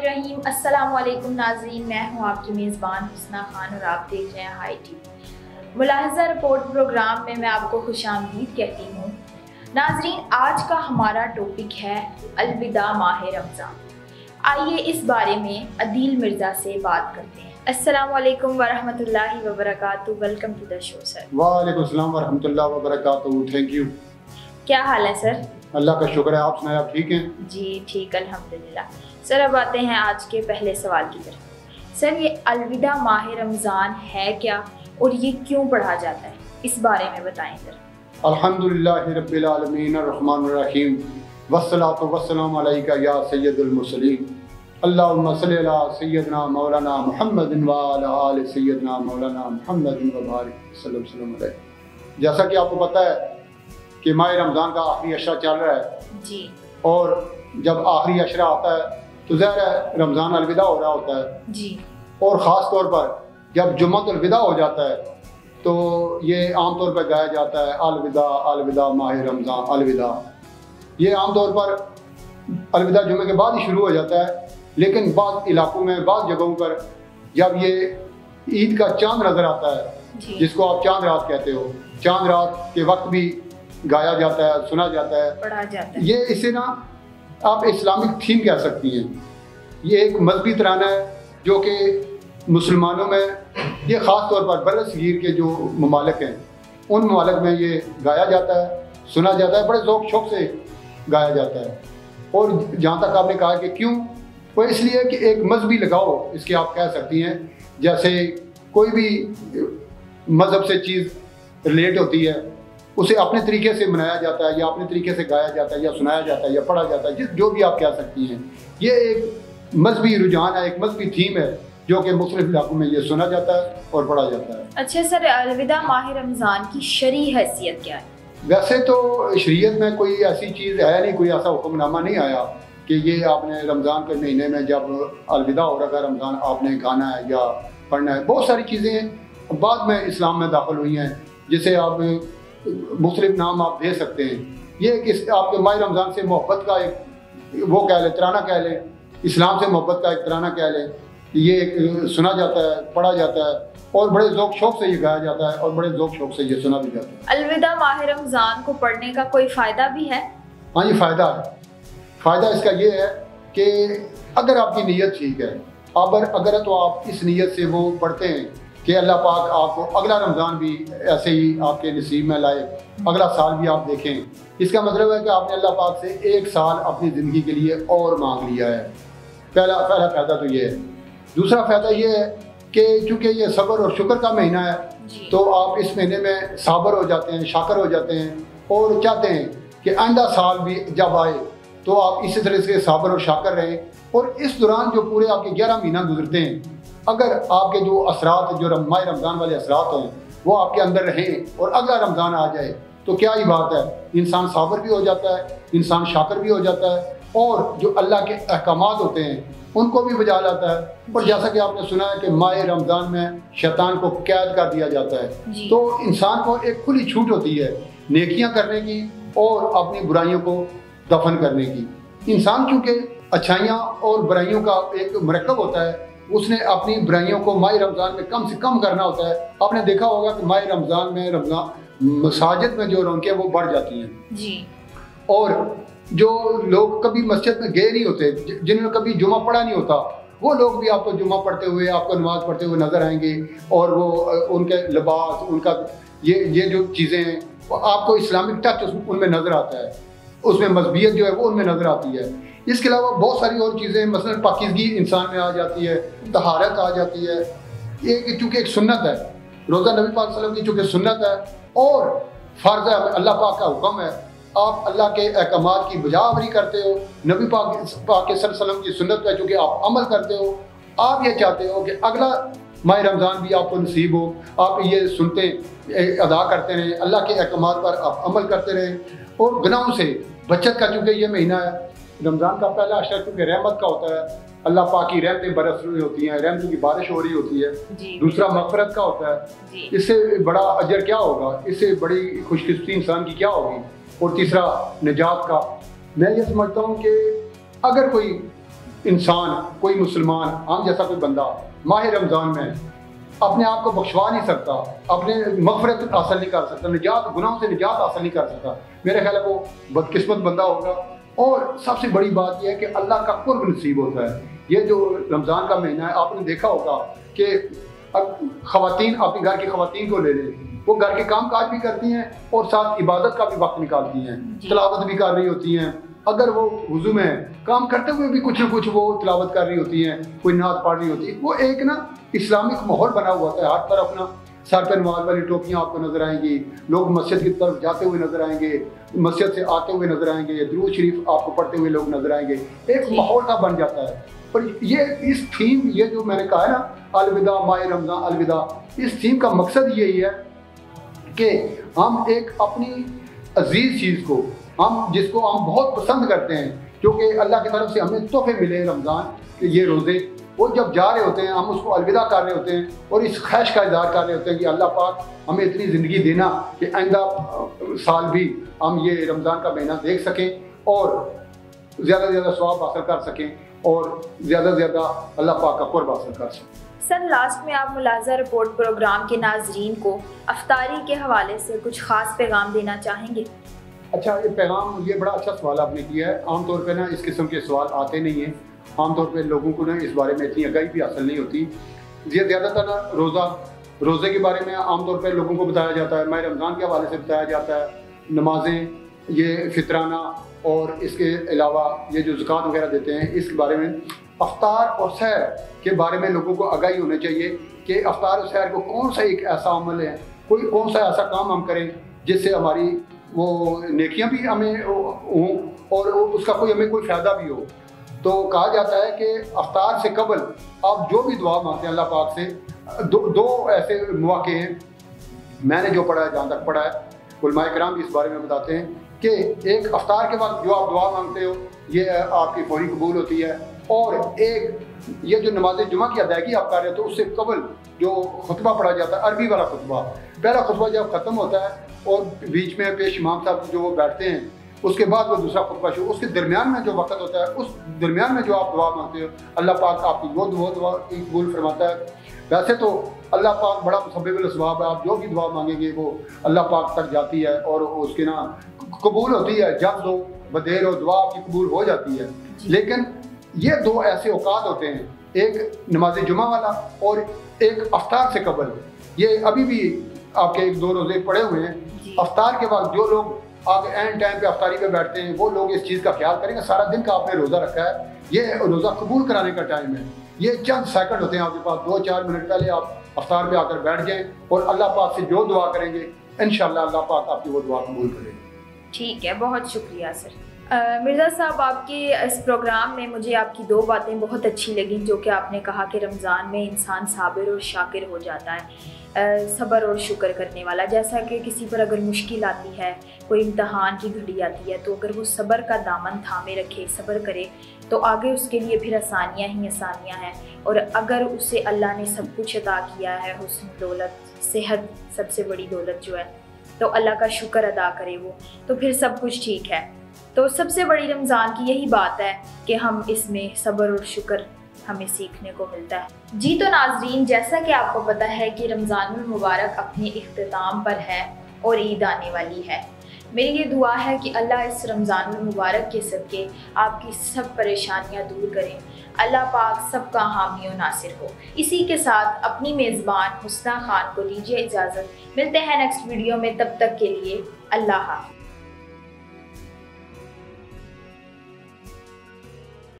बिस्मिल्लाहिर्रहमानिर्रहीम। अस्सलामुअलैकुम नाज़रीन, मैं हूँ आपकी मेज़बान हुस्ना खान और आप देख रहे हैं हाई टीवी। मुलाहिज़ा रिपोर्ट प्रोग्राम में मैं आपको खुशामदीद कहती हूँ। नाज़रीन, आज का हमारा टॉपिक है अलविदा माह रमज़ान। आइए इस बारे में अदील मिर्ज़ा से बात करते हैं। अस्सलामुअलैकुम वरहमतुल्लाहि वबरकातुहू। Welcome to the show sir. वालेकुम अस्सलाम वरहमतुल्लाहि वबरकातुहू। Thank you. क्या हाल है सर? अल्लाह का शुक्र है, आप सुनाए, आप ठीक हैं? जी ठीक, अल्हम्दुलिल्लाह। सर अब आते हैं आज के पहले सवाल की तरफ। सर ये अलविदा माह रमज़ान है क्या और ये क्यों पढ़ा जाता है, इस बारे में बताएं सर। अल्हम्दुलिल्लाहि रब्बिल आलमीन अर्रहमानिर रहीम वस्सलातु वस्सलामु अलैका या सय्यदुल मुरसलीन अल्लाहुम्मा सल्लि अला सय्यदना मौलाना मुहम्मदिन व अला आलि सय्यदना मौलाना मुहम्मदिन व बारिक वसल्लम अलैहि। जैसा कि आपको पता है कि माह रमज़ान का आखिरी अशरा चल रहा है जी, और जब आखिरी अशरा आता है तो ज़ाहिर है रमज़ान अलविदा हो रहा होता है जी, और ख़ास तौर पर जब जुम्मतुल विदा हो जाता है तो ये आम तौर पर गाया जाता है अलविदा अलविदा माह रमज़ान अलविदा। ये आम तौर पर अलविदा जुम्मे के बाद ही शुरू हो जाता है, लेकिन बाद इलाकों में बाद जगहों पर जब ये ईद का चांद नज़र आता है जिसको आप चांद रात कहते हो, चांद रात के वक्त भी गाया जाता है, सुना जाता है, पढ़ा जाता है। ये इसे ना आप इस्लामिक थीम कह सकती हैं। ये एक मजहबी तराना है जो कि मुसलमानों में, ये ख़ास तौर पर बरसगीर के जो ममालिक हैं उन ममालिक में ये गाया जाता है, सुना जाता है, बड़े ज़ौक़ शौक़ से गाया जाता है। और जहाँ तक आपने कहा कि क्यों, वो इसलिए कि एक मजहबी लगाओ इसकी आप कह सकती हैं। जैसे कोई भी मज़हब से चीज़ रिलेट होती है उसे अपने तरीके से मनाया जाता है या अपने तरीके से गाया जाता है या सुनाया जाता है या पढ़ा जाता है, जो भी आप कह सकती हैं। ये एक मजहबी रुझान है, एक मजहबी थीम है जो कि मुख्तलिफ इलाकों में ये सुना जाता है और पढ़ा जाता है। अच्छा सर, अलविदा माह रमज़ान की शरई हैसियत क्या है? वैसे तो शरीयत में कोई ऐसी चीज़ है नहीं, कोई ऐसा हुक्मनामा नहीं आया कि ये आपने रमज़ान के महीने में जब अलविदा हो रहा है रमज़ान आपने गाना है या पढ़ना है। बहुत सारी चीज़ें बाद में इस्लाम में दाखिल हुई हैं जिसे आप मुख्तलिफ नाम आप दे सकते हैं। ये आपके माह रमज़ान से मोहब्बत का एक वो कह लें, तराना कह लें, इस्लाम से मोहब्बत का एक तराना कह लें। ये एक सुना जाता है, पढ़ा जाता है और बड़े ज़ौक़ शौक़ से ये गाया जाता है और बड़े ज़ौक़ शौक़ से ये सुना भी जाता है। अलविदा माह रमज़ान को पढ़ने का कोई फ़ायदा भी है? हाँ जी, फ़ायदा है। फ़ायदा इसका ये है कि अगर आपकी नीयत ठीक है, अगर तो आप इस नीयत से वो पढ़ते हैं कि अल्लाह पाक आपको अगला रमज़ान भी ऐसे ही आपके नसीब में लाए, अगला साल भी आप देखें। इसका मतलब है कि आपने अल्लाह पाक से एक साल अपनी ज़िंदगी के लिए और मांग लिया है। पहला फ़ायदा तो ये है। दूसरा फ़ायदा ये है कि चूँकि ये सब्र और शुक्र का महीना है तो आप इस महीने में साबर हो जाते हैं, शाकर हो जाते हैं और चाहते हैं कि आइंदा साल भी जब आए तो आप इसी तरह से साबर और शाकर रहें। और इस दौरान जो पूरे आपके 11 महीना गुजरते हैं, अगर आपके जो असरात जो माह रमज़ान वाले असरात हैं वो आपके अंदर रहें और अगला रमज़ान आ जाए तो क्या ही बात है, इंसान साबर भी हो जाता है, इंसान शाकर भी हो जाता है और जो अल्लाह के अहकामात होते हैं उनको भी बजा लाता है। और जैसा कि आपने सुना है कि माह रमज़ान में शैतान को कैद कर दिया जाता है, तो इंसान को एक खुली छूट होती है नेकियां करने की और अपनी बुराइयों को दफन करने की। इंसान चूँकि अच्छाइयाँ और बुराइयों का एक मरकब होता है, उसने अपनी बुराइयों को माह रमज़ान में कम से कम करना होता है। आपने देखा होगा कि माह रमज़ान में मसाजिद में जो रौनकें वो बढ़ जाती हैं जी। और जो लोग कभी मस्जिद में गए नहीं होते, जिन्होंने कभी जुमा पढ़ा नहीं होता, वो लोग भी आपको जुमा पढ़ते हुए, आपको नमाज पढ़ते हुए नज़र आएंगे और वो उनके लिबास, उनका ये जो चीज़ें हैं आपको इस्लामिक टच उनमें नज़र आता है, उसमें मजहबियत जो है वो उनमें नज़र आती है। इसके अलावा बहुत सारी और चीज़ें, मसलन पाकीज़गी इंसान में आ जाती है, तहारत आ जाती है। ये चूँकि एक सुन्नत है, रोज़ा नबी पाक सल्लल्लाहु अलैहि वसल्लम की चूँकि सुन्नत है और फ़र्ज़ है, अल्लाह पाक का हुक्म है, आप अल्लाह के अहकामात की बजावरी करते हो, नबी पाक सल्लल्लाहु अलैहि वसल्लम की सुन्नत है चूँकि आप अमल करते हो। आप ये चाहते हो कि अगला माह रमज़ान भी आपको नसीब हो, आप ये सुनते अदा करते रहें, अल्लाह के अहकामात पर आप अमल करते रहें और गुनाहों से बचत का। चूँकि ये महीना है रमज़ान का पहला अशरा, क्योंकि रहमत का होता है, अल्लाह पाक की रहमतें बरस रही होती हैं, रहमतों की बारिश हो रही होती है। दूसरा मग़फ़िरत का होता है, इससे बड़ा अजर क्या होगा, इससे बड़ी खुशकिस्मती इंसान की क्या होगी। और तीसरा निजात का। मैं ये समझता हूँ कि अगर कोई इंसान, कोई मुसलमान, हम जैसा कोई बंदा माह रमज़ान में अपने आप को बख्शवा नहीं सकता, अपने मग़फ़िरत हासिल नहीं कर सकता, निजात, गुनाहों से निजात हासिल नहीं कर सकता, मेरा ख्याल है वो बदकिस्मत बंदा होगा। और सबसे बड़ी बात यह है कि अल्लाह का कुर्ब नसीब होता है। ये जो रमज़ान का महीना है, आपने देखा होगा कि ख़वातीन, अपने घर की ख़वातीन को ले लें, वो घर के काम काज भी करती हैं और साथ इबादत का भी वक्त निकालती हैं, तिलावत भी कर रही होती हैं। अगर वो वुज़ू में काम करते हुए भी कुछ ना कुछ वो तिलावत कर रही होती हैं, कोई नात पढ़ रही होती है, वो एक ना इस्लामिक माहौल बना हुआ होता है। हर तरफ ना सर पर नमाज वाली टोपियाँ आपको नजर आएंगी, लोग मस्जिद की तरफ जाते हुए नजर आएंगे, मस्जिद से आते हुए नजर आएंगे, दुरूद शरीफ आपको पढ़ते हुए लोग नजर आएंगे, एक माहौल सा बन जाता है। और ये इस थीम, ये जो मैंने कहा है ना, अलविदा माह रमज़ान अलविदा, इस थीम का मकसद यही है कि हम एक अपनी अजीज चीज़ को, हम जिसको हम बहुत पसंद करते हैं, क्योंकि अल्लाह की तरफ से हमें तोहफे मिले रमज़ान के, ये रोज़े, वो जब जा रहे होते हैं हम उसको अलविदा कर रहे होते हैं और इस ख्वाहिश का इज़हार कर रहे होते हैं कि अल्लाह पाक हमें इतनी ज़िंदगी देना कि आइंदा साल भी हम ये रमज़ान का महीना देख सकें और ज़्यादा से ज़्यादा सवाब हासिल कर सकें और ज़्यादा से ज़्यादा अल्लाह पाक का कुर्ब हासिल कर सकें। सर, लास्ट में आप मुलाहिज़ा रिपोर्ट प्रोग्राम के नाज़रीन को अफ्तारी के हवाले से कुछ ख़ास पैगाम देना चाहेंगे? अच्छा, ये पैगाम, ये बड़ा अच्छा सवाल आपने किया है। आमतौर पर ना इस किस्म के सवाल आते नहीं हैं, आमतौर पे लोगों को ना इस बारे में इतनी आगाही भी हासिल नहीं होती। ये ज़्यादातर ना रोज़े के बारे में आमतौर पे लोगों को बताया जाता है, माह रमज़ान के हवाले से बताया जाता है, नमाजें, ये फितराना और इसके अलावा ये जो ज़कात वगैरह देते हैं, इसके बारे में अफ्तार और सहर के बारे में लोगों को आगाही होनी चाहिए कि अफ्तार और सहर को कौन सा एक ऐसा अमल है, कोई कौन सा ऐसा काम हम करें जिससे हमारी वो नेकियां भी हमें हों और उसका कोई हमें कोई फ़ायदा भी हो। तो कहा जाता है कि अफ्तार से कबल आप जो भी दुआ मांगते हैं अल्लाह पाक से, दो ऐसे मौके हैं, मैंने जो पढ़ा है, जहाँ तक पढ़ा है, उलमाए किराम भी इस बारे में बताते हैं कि एक अफ्तार के वक्त जो आप दुआ मांगते हो ये आपकी फौरी कबूल होती है, और एक ये जो नमाज जुमा की अदायगी आप कर रहे हो तो उससे कबल जो खुतबा पढ़ा जाता है, अरबी वाला खुतबा, पहला खुतबा जब ख़त्म होता है और बीच में पेश इमाम साहब जो वो बैठते हैं, उसके बाद वो दूसरा खुतबा शुरू, उसके दरमियान में जो वक्त होता है, उस दरमियान में जो आप दुआ मांगते हो, अल्लाह पाक आपकी वो दुआ कबूल फरमाता है। वैसे तो अल्लाह पाक बड़ा मुसब्बिबुल असबाब है, आप जो भी दुआ मांगेंगे वो अल्लाह पाक तक जाती है और उसके ना कबूल होती है, जब दो बदेर हो दुआ आपकी कबूल हो जाती है। लेकिन ये दो ऐसे औकात होते हैं, एक नमाज जुमा वाला और एक अफ्तार से कबल। ये अभी भी आपके एक दो रोज़े पड़े हुए हैं। अफ्तार के वक्त जो लोग आगे एंड टाइम पे अफ्तारी पे बैठते हैं, वो लोग इस चीज़ का ख्याल करेंगे, सारा दिन का आपने रोज़ा रखा है, ये रोज़ा कबूल कराने का टाइम है, ये चंद सेकंड होते हैं आपके पास, 2-4 मिनट पहले आप अफ्तार पे आकर बैठ जाएं और अल्लाह पाक से जो दुआ करेंगे इंशाअल्लाह अल्लाह पाक आपकी वो दुआ कबूल करेंगे। ठीक है, बहुत शुक्रिया सर। मिर्ज़ा साहब, आपके इस प्रोग्राम में मुझे आपकी दो बातें बहुत अच्छी लगी, जो कि आपने कहा कि रमज़ान में इंसान साबिर और शाकिर हो जाता है, सब्र और शुक्र करने वाला। जैसा कि किसी पर अगर मुश्किल आती है, कोई इम्तहान की घड़ी आती है, तो अगर वो सब्र का दामन थामे रखे, सब्र करे, तो आगे उसके लिए फिर आसानियाँ ही आसानियाँ हैं। और अगर उसे अल्लाह ने सब कुछ अता किया है, हुस्न, दौलत, सेहत, सबसे बड़ी दौलत जो है, तो अल्लाह का शुक्र अदा करे वो, तो फिर सब कुछ ठीक है। तो सबसे बड़ी रमज़ान की यही बात है कि हम इसमें सब्र और शुक्र हमें सीखने को मिलता है। जी तो नाज़रीन, जैसा कि आपको पता है कि रमज़ानुल मुबारक अपने इख्तिताम पर है और ईद आने वाली है। मेरी ये दुआ है कि अल्लाह इस रमज़ानुल मुबारक के सदके आपकी सब परेशानियां दूर करें, अल्लाह पाक सबका हामी और नासिर हो। इसी के साथ अपनी मेज़बान हुस्ना खान को दीजिए इजाज़त। मिलते हैं नेक्स्ट वीडियो में, तब तक के लिए अल्लाह हाफ़िज़।